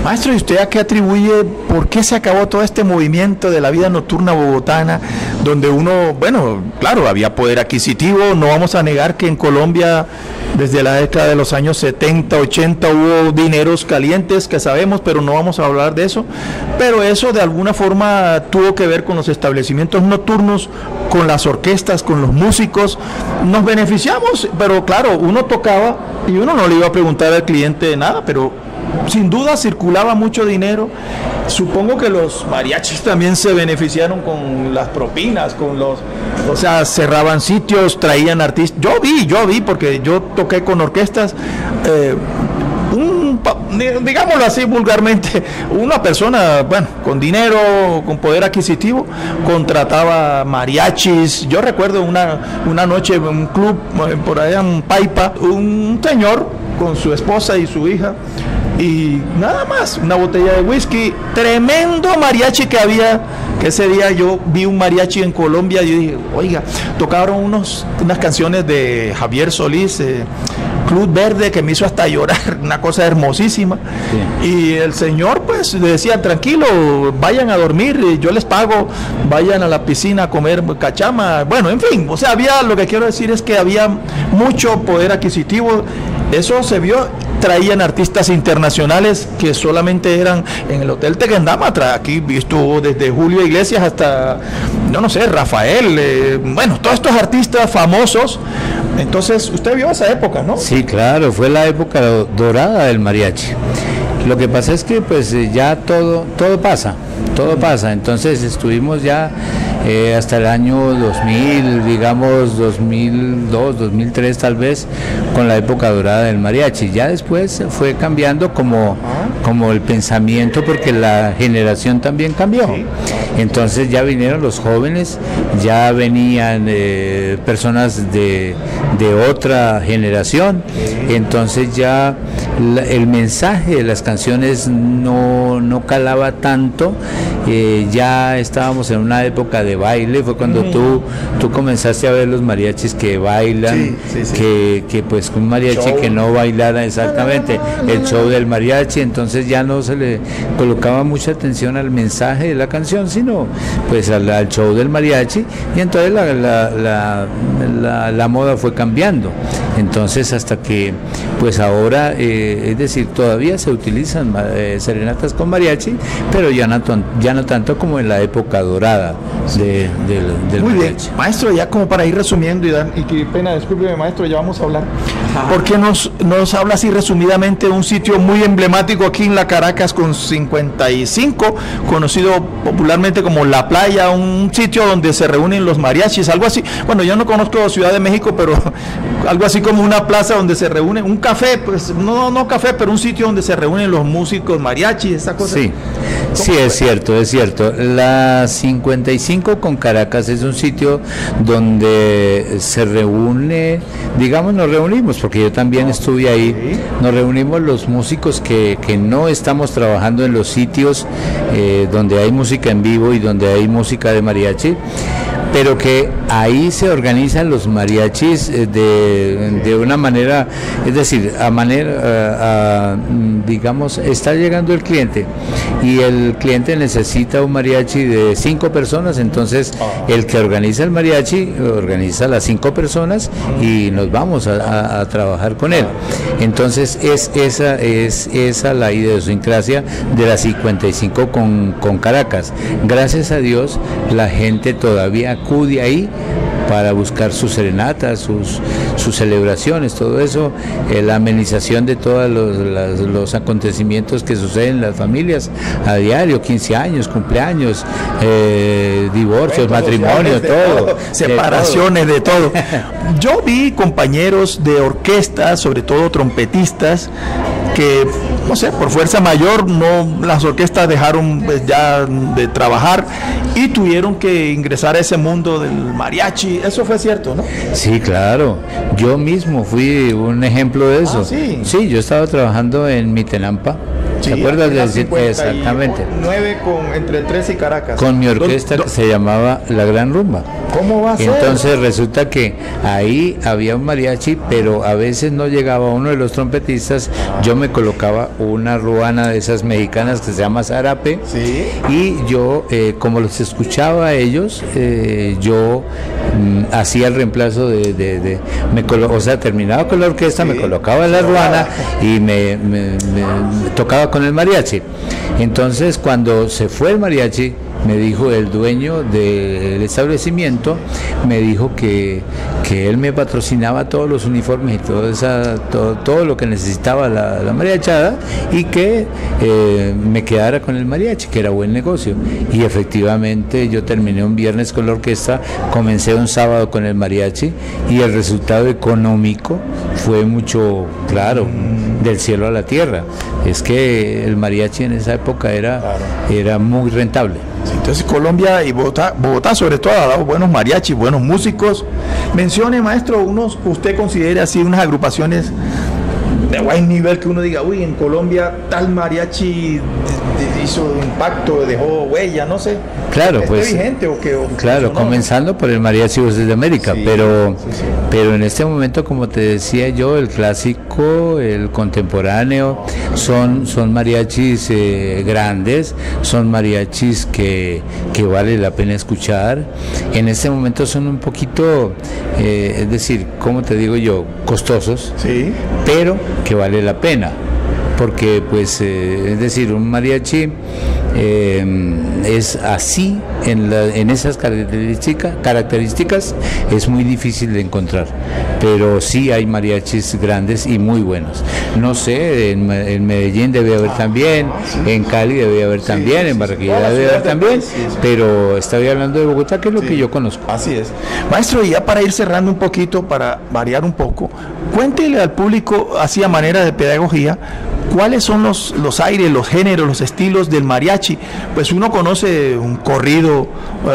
Maestro, ¿y usted a qué atribuye, por qué se acabó todo este movimiento de la vida nocturna bogotana, donde uno, bueno, claro, había poder adquisitivo, no vamos a negar que en Colombia desde la década de los años 70, 80 hubo dineros calientes que sabemos, pero no vamos a hablar de eso, pero eso de alguna forma tuvo que ver con los establecimientos nocturnos, con las orquestas, con los músicos, nos beneficiamos, pero claro, uno tocaba y uno no le iba a preguntar al cliente nada, pero sin duda circulaba mucho dinero. Supongo que los mariachis también se beneficiaron con las propinas, o sea, cerraban sitios, traían artistas. Yo vi, porque yo toqué con orquestas, digámoslo así vulgarmente, una persona, bueno, con dinero, con poder adquisitivo, contrataba mariachis. Yo recuerdo una noche en un club por allá en Paipa, un señor con su esposa y su hija, y nada más, una botella de whisky, tremendo mariachi que había, que ese día yo vi un mariachi en Colombia y yo dije, oiga, tocaron unas canciones de Javier Solís, Club Verde, que me hizo hasta llorar, una cosa hermosísima, sí. Y el señor pues le decía, tranquilo, vayan a dormir, yo les pago, vayan a la piscina a comer cachama, bueno, en fin, o sea, lo que quiero decir es que había mucho poder adquisitivo, eso se vio. Traían artistas internacionales que solamente eran en el Hotel Tequendama, aquí estuvo desde Julio Iglesias hasta, yo no sé, Rafael, bueno, todos estos artistas famosos. Entonces, usted vio esa época, ¿no? Sí, claro, fue la época dorada del mariachi. Lo que pasa es que pues ya todo pasa, entonces estuvimos ya hasta el año 2000, digamos 2002, 2003 tal vez, con la época dorada del mariachi. Ya después fue cambiando como el pensamiento, porque la generación también cambió. Entonces ya vinieron los jóvenes, ya venían personas de otra generación, entonces ya el mensaje de las canciones no calaba tanto, ya estábamos en una época de baile, fue cuando tú comenzaste a ver los mariachis que bailan, que pues un mariachi show, que no bailara exactamente el show del mariachi, entonces ya no se le colocaba mucha atención al mensaje de la canción, sino pues al show del mariachi, y entonces la moda fue cambiando, entonces hasta que pues ahora es decir, todavía se utilizan serenatas con mariachi, pero ya no tanto como en la época dorada del muy mariachi. Bien, maestro, ya como para ir resumiendo y qué pena, discúlpeme maestro, ya vamos a hablar. ¿Por qué nos habla así resumidamente de un sitio muy emblemático aquí en la Caracas con 55, conocido popularmente como La Playa, un sitio donde se reúnen los mariachis, algo así? Bueno, yo no conozco Ciudad de México, pero algo así como una plaza donde se reúnen, un café, pues no café, pero un sitio donde se reúnen los músicos mariachis, esa cosa. Sí, es cierto. La 55 con Caracas es un sitio donde se reúne, digamos, nos reunimos, porque yo también estuve ahí, nos reunimos los músicos que no estamos trabajando en los sitios donde hay música en vivo y donde hay música de mariachi, pero que ahí se organizan los mariachis de una manera, es decir, digamos, está llegando el cliente y el cliente necesita un mariachi de 5 personas, entonces el que organiza el mariachi organiza las 5 personas y nos vamos a trabajar con él. Entonces es esa la idiosincrasia de la 55 con Caracas. Gracias a Dios la gente todavía acude ahí para buscar sus serenatas, sus celebraciones, todo eso, la amenización de todos los acontecimientos que suceden en las familias a diario, 15 años, cumpleaños, divorcios, matrimonios, todo, separaciones, de todo. Yo vi compañeros de orquesta, sobre todo trompetistas, que, no sé, por fuerza mayor, las orquestas dejaron pues, ya de trabajar y tuvieron que ingresar a ese mundo del mariachi. Eso fue cierto, ¿no? Sí, claro. Yo mismo fui un ejemplo de eso. Sí, yo estaba trabajando en Mitenampa. ¿Te acuerdas de exactamente? 9 entre 13 y Caracas. Con mi orquesta que se llamaba La Gran Rumba. ¿Cómo va a ser? Entonces resulta que ahí había un mariachi, pero a veces no llegaba uno de los trompetistas, yo me colocaba una ruana de esas mexicanas que se llama zarape, Sí. y yo, como los escuchaba a ellos, yo hacía el reemplazo o sea, terminaba con la orquesta, Sí. me colocaba la ruana y me tocaba con el mariachi. Entonces, cuando se fue el mariachi, me dijo el dueño del establecimiento, me dijo que él me patrocinaba todos los uniformes y todo lo que necesitaba la mariachada, y que me quedara con el mariachi, que era buen negocio. Y efectivamente yo terminé un viernes con la orquesta, comencé un sábado con el mariachi, y el resultado económico fue mucho, claro, del cielo a la tierra. Es que el mariachi en esa época era muy rentable. Sí, entonces Colombia y Bogotá sobre todo ha dado buenos mariachis, buenos músicos. Mencione, maestro, unos que usted considere así unas agrupaciones de buen nivel, que uno diga, uy, en Colombia tal mariachi hizo impacto, dejó huella, no sé. Claro, pues. Vigente o que claro, comenzando por el Mariachi Voces de América, Sí, pero sí. pero en este momento, como te decía yo, el clásico, el contemporáneo, son mariachis grandes, son mariachis que vale la pena escuchar. En este momento son un poquito, es decir, ¿cómo te digo yo? Costosos, Sí. pero que vale la pena, porque pues es decir, un mariachi es así, en esas características es muy difícil de encontrar, pero sí hay mariachis grandes y muy buenos. No sé, en Medellín debe haber también, en Cali debe haber también, en Barranquilla debe haber también, pero estoy hablando de Bogotá, que es lo que yo conozco. Así es. Maestro, y ya para ir cerrando un poquito, para variar un poco, cuéntele al público, así a manera de pedagogía, ¿cuáles son los aires, los géneros, los estilos del mariachi? Pues uno conoce un corrido,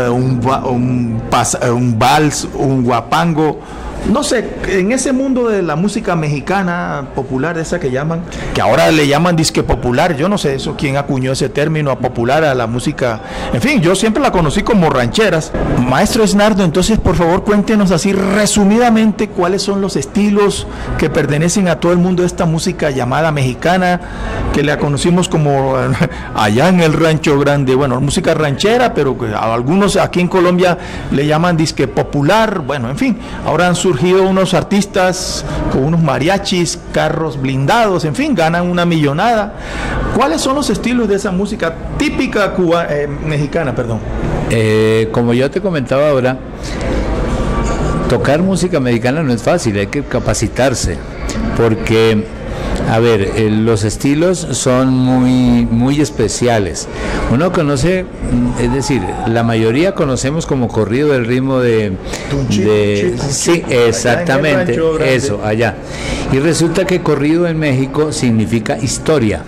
un vals, un guapango, no sé, en ese mundo de la música mexicana popular, esa que llaman, que ahora le llaman disque popular, yo no sé eso, quién acuñó ese término a popular a la música, en fin, yo siempre la conocí como rancheras. Maestro Esnardo, entonces por favor cuéntenos así resumidamente cuáles son los estilos que pertenecen a todo el mundo de esta música llamada mexicana, que la conocimos como allá en el Rancho Grande, bueno, música ranchera, pero que a algunos aquí en Colombia le llaman disque popular, bueno, en fin, ahora han surgido unos artistas con unos mariachis, carros blindados, en fin, ganan una millonada. ¿Cuáles son los estilos de esa música típica mexicana, perdón? Como yo te comentaba ahora, tocar música mexicana no es fácil, hay que capacitarse, porque a ver, los estilos son muy especiales. Uno conoce, es decir, la mayoría conocemos como corrido del ritmo de sí, exactamente, eso, allá. Y resulta que corrido en México significa historia.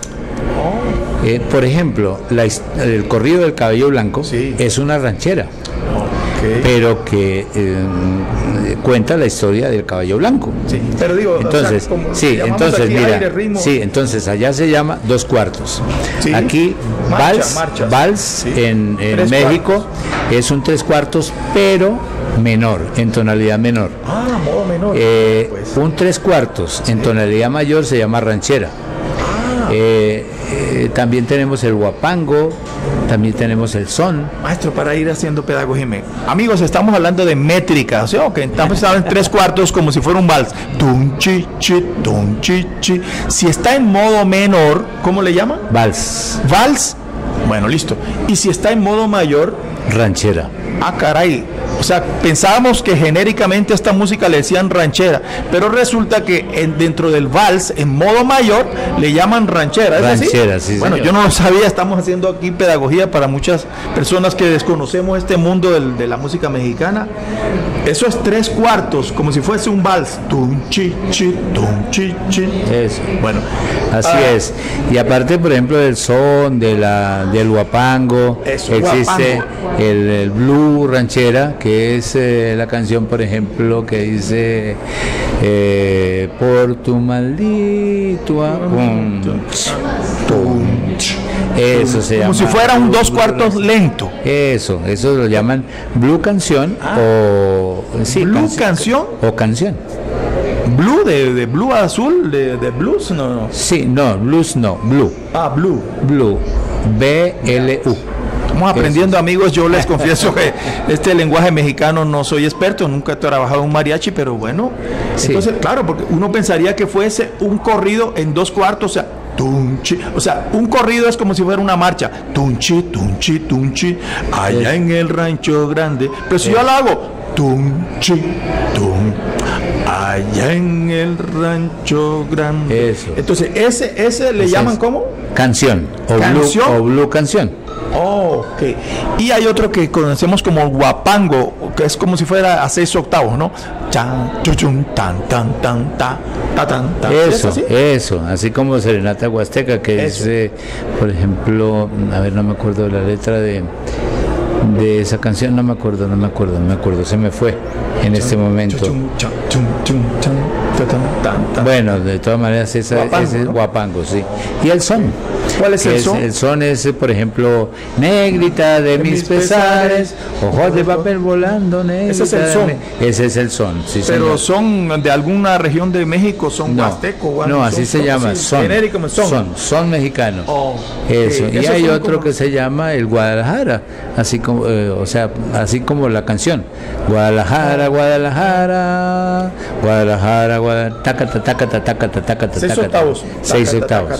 Por ejemplo, el corrido del Cabello Blanco es una ranchera. Pero que cuenta la historia del Caballo Blanco. Sí, pero digo, entonces, o sea, entonces mira, entonces allá se llama 2/4. Sí. Aquí vals en México es un 3/4, pero menor, en tonalidad menor. Modo menor. Pues. Un 3/4 en tonalidad mayor se llama ranchera. También tenemos el guapango, también tenemos el son. Maestro, para ir haciendo pedagogía, amigos, estamos hablando de métrica, o sea, que estamos en 3/4 como si fuera un vals. Tum, chi, chi, tum, chi, chi. Si está en modo menor, ¿cómo le llaman? Vals. Vals, bueno, listo. Y si está en modo mayor, ranchera. Ah, caray. O sea, pensábamos que genéricamente a esta música le decían ranchera, pero resulta que dentro del vals, en modo mayor, le llaman ranchera. ¿Es ranchera, así? Sí. Bueno, señor, yo no lo sabía, estamos haciendo aquí pedagogía para muchas personas que desconocemos este mundo de la música mexicana. Eso es 3/4, como si fuese un vals. Tum, chi, chi, tum, chi, chi. Eso. Bueno, así es. Y aparte, por ejemplo, del son, del guapango, existe guapango. El blue ranchera, que que es la canción, por ejemplo, que dice por tu maldito eso se llama. Como si fuera un 2/4 lento. Eso lo llaman blue canción o sí, blue canción o canción. Blue de blue a azul de blues, no. Sí, no, blues no, blue. Blue. Blue. B-L-U. Estamos aprendiendo, amigos. Yo les confieso que este lenguaje mexicano no soy experto, nunca he trabajado en un mariachi, pero bueno. Sí. Entonces, claro, porque uno pensaría que fuese un corrido en 2/4, o sea, tunchi. O sea, un corrido es como si fuera una marcha. Tunchi, tunchi, tunchi, allá en el rancho grande. Pero si yo lo hago, tunchi, tum, allá en el rancho grande. Eso. Entonces, ese le llaman ¿cómo? Canción. O blue canción. Oh, ok. Y hay otro que conocemos como guapango, que es como si fuera a 6 octavos, ¿no? Chan, chuchun, tan, tan, tan, ta, ta, tan, tan. Eso, así como Serenata Huasteca, que es, por ejemplo, a ver, no me acuerdo de la letra de esa canción, no me acuerdo, se me fue en este momento. Bueno, de todas maneras, ese es guapango, sí. Y el son. ¿Cuál es el son? El son es, por ejemplo, negrita de mis pesares, ojos de papel volando, negrita. Ese es el son. Ese es el son, sí. Pero señor. ¿Son de alguna región de México? ¿Son huasteco? No, así se llama, son. Genérico, son mexicano. Eso. Y hay otro que se llama el Guadalajara, así como, o sea, así como la canción. Guadalajara, Guadalajara, Guadalajara, Guadalajara, tácata, tácata, tácata, tácata, 6 octavos. 6 octavos,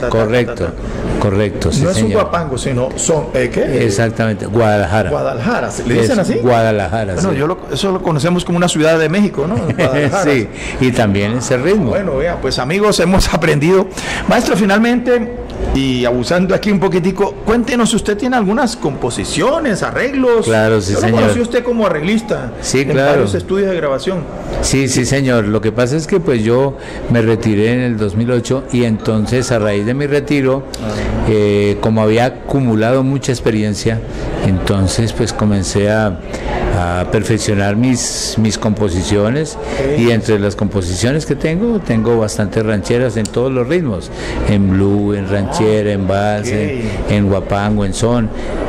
correcto, sí, no es señor. un guapango, sino son, ¿qué? Exactamente, Guadalajara. Guadalajara, ¿le dicen así? Guadalajara, bueno, sí. Eso lo conocemos como una ciudad de México, ¿no? Guadalajara. Sí, y también ese ritmo. Bueno, vea, pues amigos, hemos aprendido. Maestro, finalmente, y abusando aquí un poquitico, cuéntenos, ¿usted tiene algunas composiciones, arreglos? Claro, sí, Yo señor. Yo conocí usted como arreglista. Sí, en claro. varios estudios de grabación. Sí, señor. Lo que pasa es que pues yo me retiré en el 2008 y entonces a raíz de mi retiro, como había acumulado mucha experiencia, entonces pues comencé a perfeccionar mis composiciones, y entre las composiciones que tengo bastantes rancheras en todos los ritmos, en blue, en ranchera, en vals, en guapango, en son,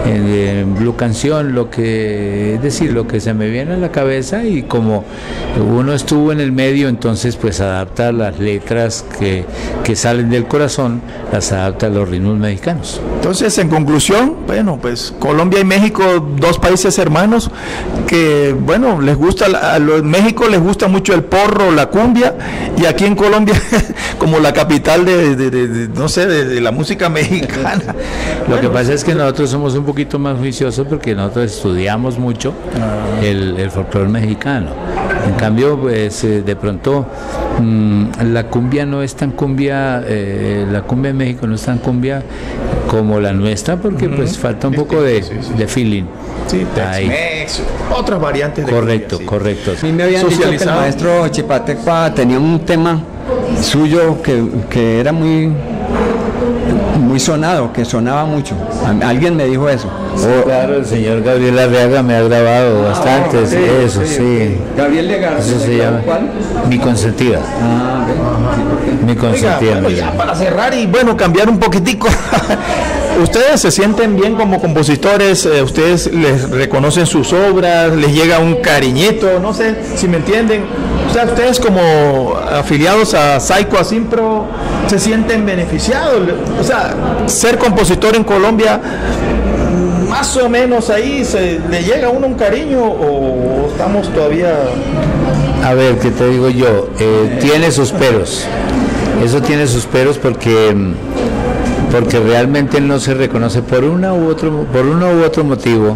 en blue canción, lo que se me viene a la cabeza, y como uno estuvo en el medio, entonces pues adapta las letras que salen del corazón, las adapta a los ritmos mexicanos. Entonces, en conclusión, bueno, pues Colombia y México, dos países hermanos que, bueno, les gusta, a los México les gusta mucho el porro, la cumbia, y aquí en Colombia, como la capital no sé, de la música mexicana. Lo que pasa es que nosotros somos un poquito más juiciosos porque nosotros estudiamos mucho el folclore mexicano. En cambio, pues de pronto la cumbia no es tan cumbia, la cumbia en México no es tan cumbia como la nuestra, porque pues falta un poco de feeling. Sí, Tex-Mex, otras variantes de correcto, cumbia, sí. Correcto. A mí me habían dicho que el maestro Chipatepa tenía un tema suyo que era muy sonado, que sonaba mucho. Alguien me dijo eso. Claro, el señor Gabriel Arriaga me ha grabado bastantes, sí. Gabriel Legarza. Eso se llama. ¿Cuál? Mi consentida. Mi consentida. Oiga, bueno, ya para cerrar y bueno, cambiar un poquitico. ¿Ustedes se sienten bien como compositores? ¿Ustedes les reconocen sus obras? ¿Les llega un cariñito? No sé si me entienden. O sea, ustedes como afiliados a Saico Asimpro se sienten beneficiados. O sea, ser compositor en Colombia, más o menos ahí le llega a uno un cariño, o estamos todavía... A ver, ¿qué te digo yo? Tiene sus peros. Eso tiene sus peros porque realmente no se reconoce por uno u otro motivo.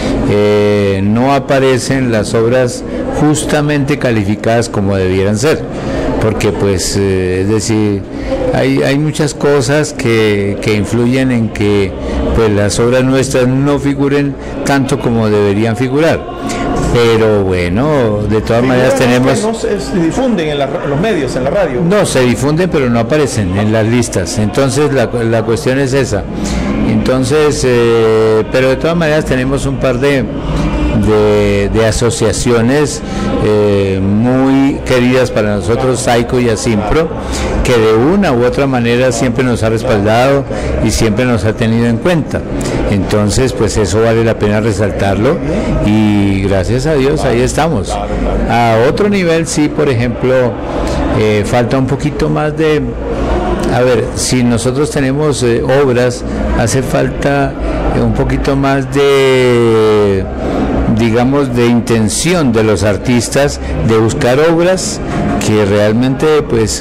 No aparecen las obras justamente calificadas como debieran ser, porque pues es decir, hay muchas cosas que influyen en que pues las obras nuestras no figuren tanto como deberían figurar. Pero bueno, de todas maneras tenemos... No se difunden en los medios, en la radio. No, se difunden, pero no aparecen en las listas. Entonces la cuestión es esa. Entonces, pero de todas maneras tenemos un par de de asociaciones muy queridas para nosotros, Saico y Asimpro, que de una u otra manera siempre nos ha respaldado y siempre nos ha tenido en cuenta. Entonces, pues eso vale la pena resaltarlo y gracias a Dios ahí estamos. A otro nivel sí, por ejemplo, falta un poquito más de... A ver, si nosotros tenemos obras, hace falta un poquito más de, digamos, de intención de los artistas de buscar obras que realmente, pues,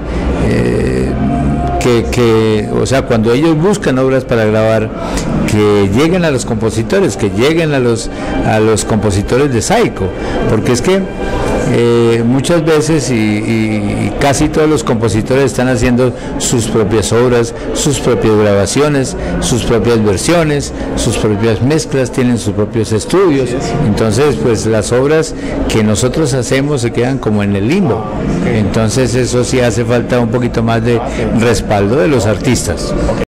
o sea, cuando ellos buscan obras para grabar, que lleguen a los compositores, que lleguen a los compositores de Saico, porque es que muchas veces y casi todos los compositores están haciendo sus propias obras, sus propias grabaciones, sus propias versiones, sus propias mezclas, tienen sus propios estudios. Entonces, pues las obras que nosotros hacemos se quedan como en el limbo. Entonces eso sí hace falta un poquito más de respaldo de los artistas.